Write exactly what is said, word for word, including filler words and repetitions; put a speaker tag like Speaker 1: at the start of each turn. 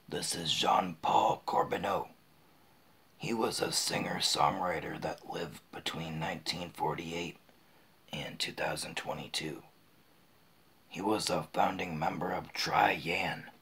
Speaker 1: This is Jean-Paul Corbineau. He was a singer-songwriter that lived between nineteen forty-eight and two thousand twenty-two. He was a founding member of Try Yan.